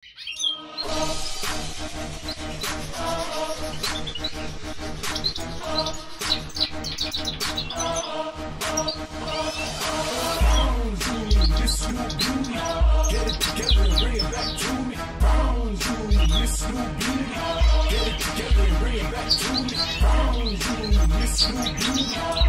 Get it together and bring it back to me. Brown Junior, Miss New Beauty. Get it together and bring it back to me. Brown Junior, Miss New Beauty.